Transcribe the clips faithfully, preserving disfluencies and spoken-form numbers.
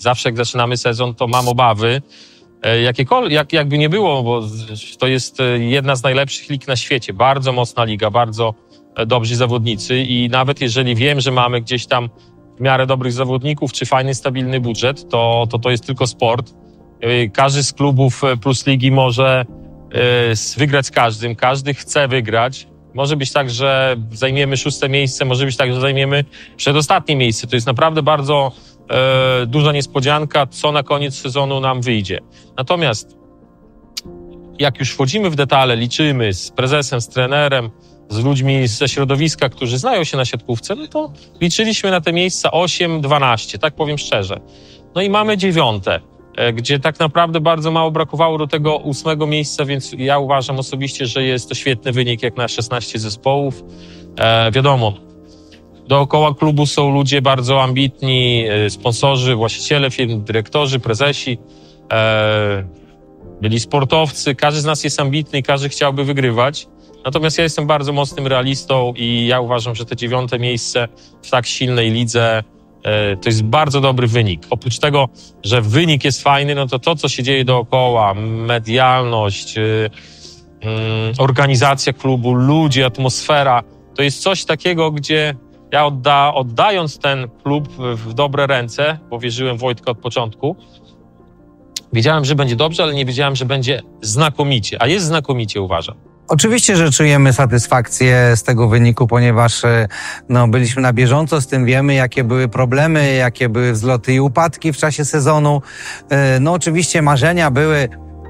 Zawsze jak zaczynamy sezon, to mam obawy, jakiekolwiek, jak, jakby nie było, bo to jest jedna z najlepszych lig na świecie. Bardzo mocna liga, bardzo dobrzy zawodnicy i nawet jeżeli wiem, że mamy gdzieś tam w miarę dobrych zawodników czy fajny, stabilny budżet, to to, to jest tylko sport. Każdy z klubów plus ligi może wygrać z każdym, każdy chce wygrać. Może być tak, że zajmiemy szóste miejsce, może być tak, że zajmiemy przedostatnie miejsce. To jest naprawdę bardzo e, duża niespodzianka, co na koniec sezonu nam wyjdzie. Natomiast jak już wchodzimy w detale, liczymy z prezesem, z trenerem, z ludźmi ze środowiska, którzy znają się na siatkówce, no to liczyliśmy na te miejsca osiem dwanaście, tak powiem szczerze. No i mamy dziewiąte, gdzie tak naprawdę bardzo mało brakowało do tego ósmego miejsca, więc ja uważam osobiście, że jest to świetny wynik jak na szesnaście zespołów. E, wiadomo, dookoła klubu są ludzie bardzo ambitni, sponsorzy, właściciele firm, dyrektorzy, prezesi, e, byli sportowcy, każdy z nas jest ambitny i każdy chciałby wygrywać. Natomiast ja jestem bardzo mocnym realistą i ja uważam, że te dziewiąte miejsce w tak silnej lidze to jest bardzo dobry wynik. Oprócz tego, że wynik jest fajny, no to to, co się dzieje dookoła, medialność, yy, yy, organizacja klubu, ludzie, atmosfera, to jest coś takiego, gdzie ja odda, oddając ten klub w dobre ręce, bo wierzyłem w Wojtka od początku, wiedziałem, że będzie dobrze, ale nie wiedziałem, że będzie znakomicie, a jest znakomicie, uważam. Oczywiście, że czujemy satysfakcję z tego wyniku, ponieważ no, byliśmy na bieżąco z tym, wiemy jakie były problemy, jakie były wzloty i upadki w czasie sezonu. No oczywiście marzenia były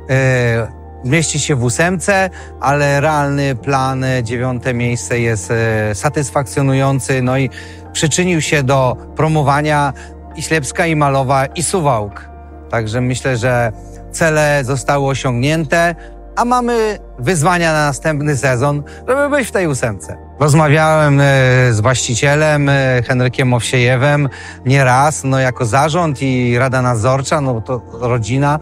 e, zmieścić się w ósemce, ale realny plan, dziewiąte miejsce jest e, satysfakcjonujący, no i przyczynił się do promowania i Ślepska, i Malowa, i Suwałk. Także myślę, że cele zostały osiągnięte, a mamy wyzwania na następny sezon, żeby być w tej ósemce. Rozmawiałem z właścicielem Henrykiem Owsiejewem nieraz, no jako zarząd i rada nadzorcza, no to rodzina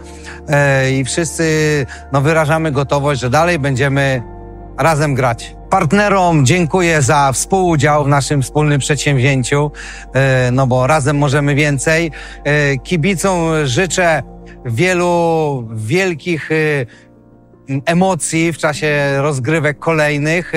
i wszyscy no wyrażamy gotowość, że dalej będziemy razem grać. Partnerom dziękuję za współudział w naszym wspólnym przedsięwzięciu, no bo razem możemy więcej. Kibicom życzę wielu wielkich emocji w czasie rozgrywek kolejnych,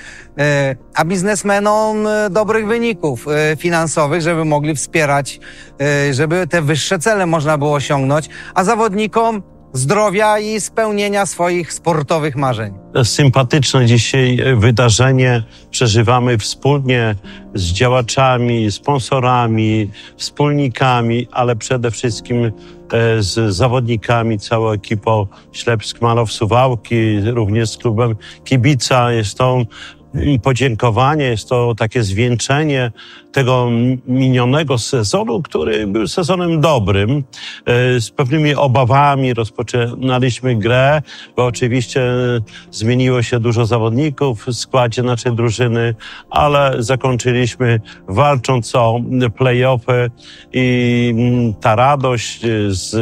a biznesmenom dobrych wyników finansowych, żeby mogli wspierać, żeby te wyższe cele można było osiągnąć, a zawodnikom zdrowia i spełnienia swoich sportowych marzeń. Sympatyczne dzisiaj wydarzenie przeżywamy wspólnie z działaczami, sponsorami, wspólnikami, ale przede wszystkim z zawodnikami, całą ekipą Ślepsk, Malow, Suwałki, również z klubem kibica. Jest to podziękowanie, jest to takie zwieńczenie tego minionego sezonu, który był sezonem dobrym. Z pewnymi obawami rozpoczynaliśmy grę, bo oczywiście zmieniło się dużo zawodników w składzie naszej drużyny, ale zakończyliśmy walcząc o play-offy i ta radość z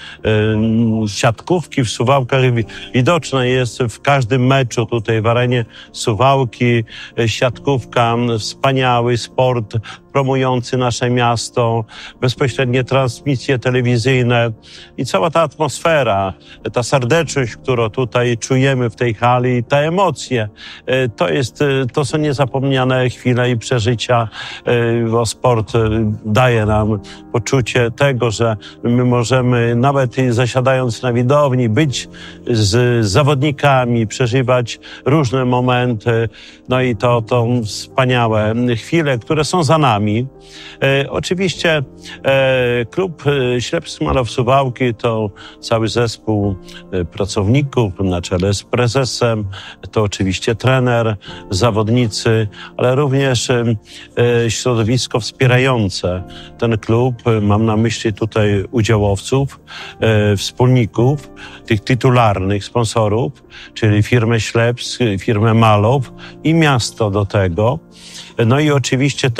siatkówki w Suwałkach widoczna jest w każdym meczu tutaj w arenie Suwałki. Siatkówka, wspaniały sport promujący nasze miasto, bezpośrednie transmisje telewizyjne i cała ta atmosfera, ta serdeczność, którą tutaj czujemy w tej hali, te emocje, to jest, to są niezapomniane chwile i przeżycia, bo sport daje nam poczucie tego, że my możemy nawet zasiadając na widowni być z zawodnikami, przeżywać różne momenty, no i to, to wspaniałe chwile, które są za nami. E, oczywiście e, klub Ślepsk, Malow, Suwałki to cały zespół e, pracowników na czele z prezesem, to oczywiście trener, zawodnicy, ale również e, środowisko wspierające ten klub. Mam na myśli tutaj udziałowców, e, wspólników, tych tytularnych sponsorów, czyli firmę Ślepsk, firmę Malow i miasto do tego. No i oczywiście ta, ta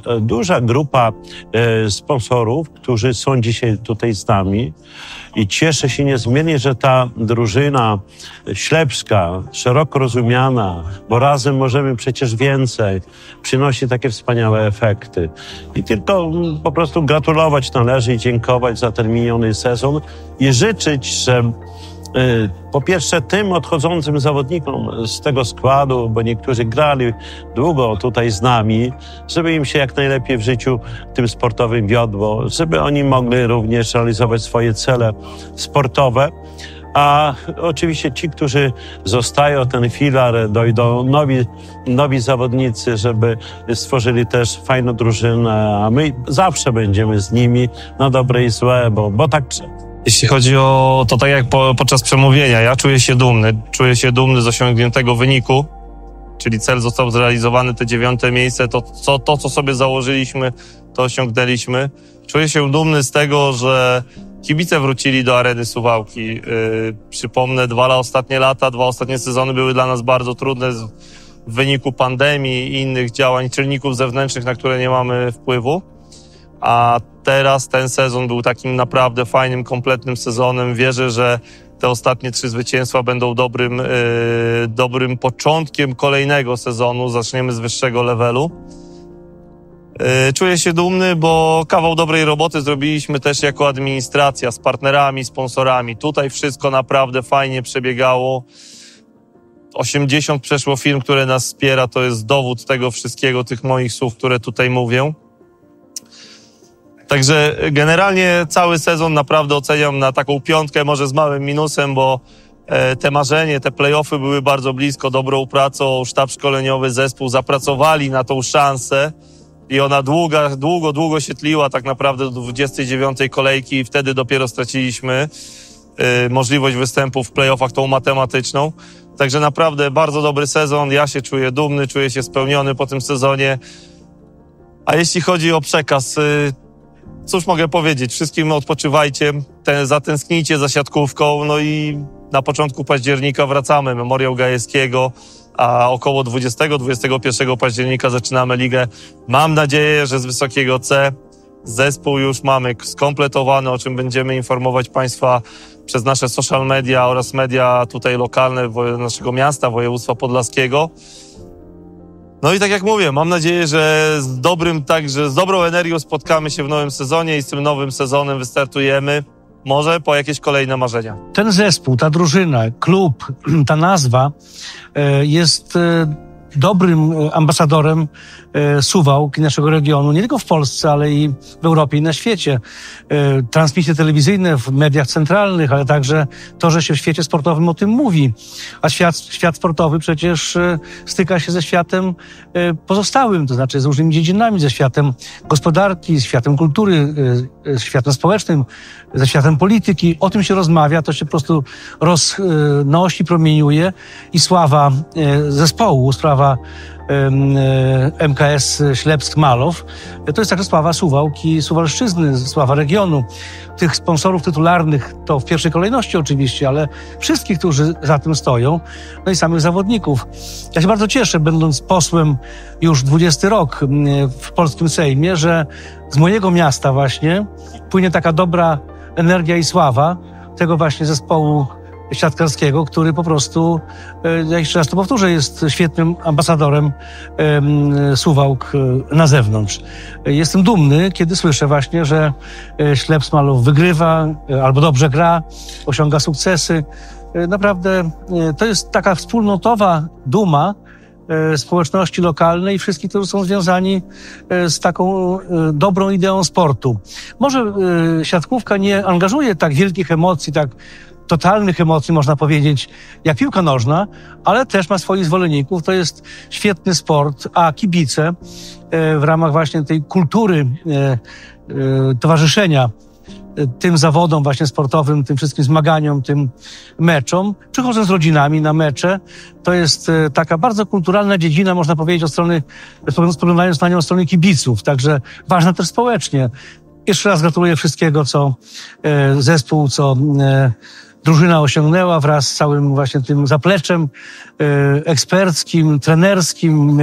duża grupa sponsorów, którzy są dzisiaj tutaj z nami i cieszę się niezmiernie, że ta drużyna ślepska, szeroko rozumiana, bo razem możemy przecież więcej, przynosi takie wspaniałe efekty. I tylko po prostu gratulować należy i dziękować za ten miniony sezon i życzyć, że po pierwsze tym odchodzącym zawodnikom z tego składu, bo niektórzy grali długo tutaj z nami, żeby im się jak najlepiej w życiu tym sportowym wiodło, żeby oni mogli również realizować swoje cele sportowe. A oczywiście ci, którzy zostają, ten filar, dojdą nowi, nowi zawodnicy, żeby stworzyli też fajną drużynę, a my zawsze będziemy z nimi na dobre i złe, bo, bo tak trzeba. Jeśli chodzi o to, tak jak po, podczas przemówienia, ja czuję się dumny. Czuję się dumny z osiągniętego wyniku, czyli cel został zrealizowany, te dziewiąte miejsce, to co, to, co sobie założyliśmy, to osiągnęliśmy. Czuję się dumny z tego, że kibice wrócili do Areny Suwałki. Yy, przypomnę, dwa ostatnie lata, dwa ostatnie sezony były dla nas bardzo trudne z, w wyniku pandemii i innych działań, czynników zewnętrznych, na które nie mamy wpływu. A teraz ten sezon był takim naprawdę fajnym, kompletnym sezonem. Wierzę, że te ostatnie trzy zwycięstwa będą dobrym, yy, dobrym początkiem kolejnego sezonu. Zaczniemy z wyższego levelu. Yy, czuję się dumny, bo kawał dobrej roboty zrobiliśmy też jako administracja z partnerami, sponsorami. Tutaj wszystko naprawdę fajnie przebiegało. osiemdziesiąt przeszło firm, które nas wspiera. To jest dowód tego wszystkiego, tych moich słów, które tutaj mówię. Także generalnie cały sezon naprawdę oceniam na taką piątkę, może z małym minusem, bo te marzenie, te play-offy były bardzo blisko, dobrą pracą, sztab szkoleniowy, zespół zapracowali na tą szansę i ona długo, długo, długo się tliła tak naprawdę do dwudziestej dziewiątej kolejki i wtedy dopiero straciliśmy możliwość występu w play-offach tą matematyczną. Także naprawdę bardzo dobry sezon, ja się czuję dumny, czuję się spełniony po tym sezonie. A jeśli chodzi o przekaz, cóż mogę powiedzieć? Wszystkim odpoczywajcie, ten, zatęsknijcie za siatkówką, no i na początku października wracamy. Memoriał Gajewskiego, a około dwudziestego do dwudziestego pierwszego października zaczynamy ligę. Mam nadzieję, że z wysokiego C zespół już mamy skompletowany, o czym będziemy informować Państwa przez nasze social media oraz media tutaj lokalne naszego miasta, województwa podlaskiego. No i tak jak mówię, mam nadzieję, że z dobrym, także z dobrą energią spotkamy się w nowym sezonie i z tym nowym sezonem wystartujemy. Może po jakieś kolejne marzenia. Ten zespół, ta drużyna, klub, ta nazwa jest dobrym ambasadorem Suwałk i naszego regionu, nie tylko w Polsce, ale i w Europie i na świecie. Transmisje telewizyjne w mediach centralnych, ale także to, że się w świecie sportowym o tym mówi. A świat, świat sportowy przecież styka się ze światem pozostałym, to znaczy z różnymi dziedzinami, ze światem gospodarki, z światem kultury, z światem społecznym, ze światem polityki. O tym się rozmawia, to się po prostu roznosi, promieniuje i sława zespołu, sprawa M K S Ślepsk-Malow, to jest także sława Suwałki, Suwalszczyzny, sława regionu. Tych sponsorów tytularnych to w pierwszej kolejności oczywiście, ale wszystkich, którzy za tym stoją, no i samych zawodników. Ja się bardzo cieszę, będąc posłem już dwudziesty rok w polskim Sejmie, że z mojego miasta właśnie płynie taka dobra energia i sława tego właśnie zespołu siatkarskiego, który po prostu, ja jeszcze raz to powtórzę, jest świetnym ambasadorem Suwałk na zewnątrz. Jestem dumny, kiedy słyszę właśnie, że Ślepsk-Malow wygrywa albo dobrze gra, osiąga sukcesy. Naprawdę to jest taka wspólnotowa duma społeczności lokalnej i wszystkich, którzy są związani z taką dobrą ideą sportu. Może siatkówka nie angażuje tak wielkich emocji, tak totalnych emocji, można powiedzieć, jak piłka nożna, ale też ma swoich zwolenników. To jest świetny sport, a kibice w ramach właśnie tej kultury towarzyszenia tym zawodom właśnie sportowym, tym wszystkim zmaganiom, tym meczom, przychodzą z rodzinami na mecze. To jest taka bardzo kulturalna dziedzina, można powiedzieć, od strony, spoglądając na nią od strony kibiców, także ważna też społecznie. Jeszcze raz gratuluję wszystkiego, co zespół, co drużyna osiągnęła wraz z całym właśnie tym zapleczem eksperckim, trenerskim,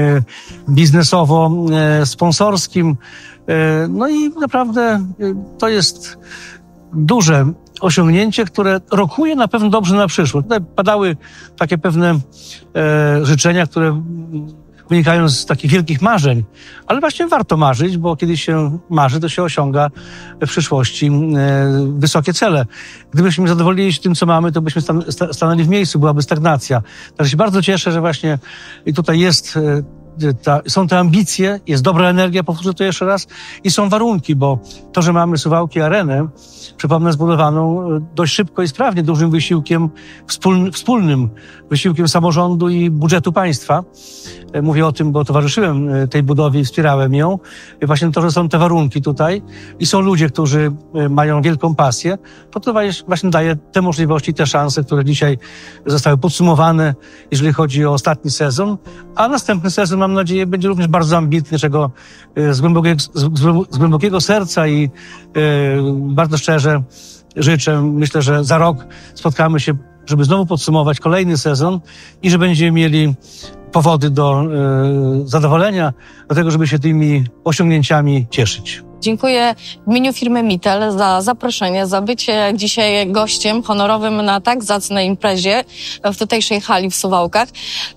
biznesowo-sponsorskim. No i naprawdę to jest duże osiągnięcie, które rokuje na pewno dobrze na przyszłość. Tutaj padały takie pewne życzenia, które wynikają z takich wielkich marzeń, ale właśnie warto marzyć, bo kiedy się marzy, to się osiąga w przyszłości wysokie cele. Gdybyśmy nie zadowolili się tym, co mamy, to byśmy stan stanęli w miejscu, byłaby stagnacja. Także się bardzo cieszę, że właśnie tutaj jest Ta, są te ambicje, jest dobra energia, powtórzę to jeszcze raz, i są warunki, bo to, że mamy Suwałki Arenę, przypomnę, zbudowaną dość szybko i sprawnie, dużym wysiłkiem, wspólnym, wspólnym wysiłkiem samorządu i budżetu państwa. Mówię o tym, bo towarzyszyłem tej budowie i wspierałem ją. I właśnie to, że są te warunki tutaj i są ludzie, którzy mają wielką pasję, to to właśnie daje te możliwości, te szanse, które dzisiaj zostały podsumowane, jeżeli chodzi o ostatni sezon, a następny sezon, mam nadzieję, będzie również bardzo ambitny, czego z głębokiego, z głębokiego serca i bardzo szczerze życzę. Myślę, że za rok spotkamy się, żeby znowu podsumować kolejny sezon i że będziemy mieli powody do zadowolenia, do tego, żeby się tymi osiągnięciami cieszyć. Dziękuję w imieniu firmy Mittel za zaproszenie, za bycie dzisiaj gościem honorowym na tak zacnej imprezie w tutejszej hali w Suwałkach.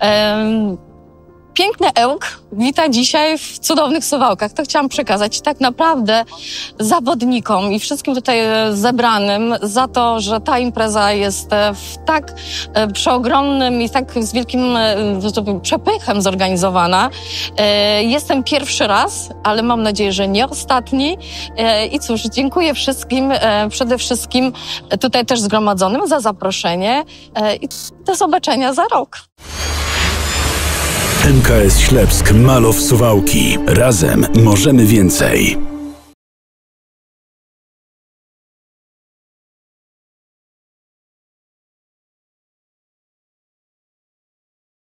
Piękny Ełk wita dzisiaj w cudownych Suwałkach. To chciałam przekazać tak naprawdę zawodnikom i wszystkim tutaj zebranym za to, że ta impreza jest w tak przeogromnym i tak z wielkim przepychem zorganizowana. Jestem pierwszy raz, ale mam nadzieję, że nie ostatni. I cóż, dziękuję wszystkim, przede wszystkim tutaj też zgromadzonym za zaproszenie i do zobaczenia za rok. M K S Ślepsk, Malow, Suwałki. Razem możemy więcej.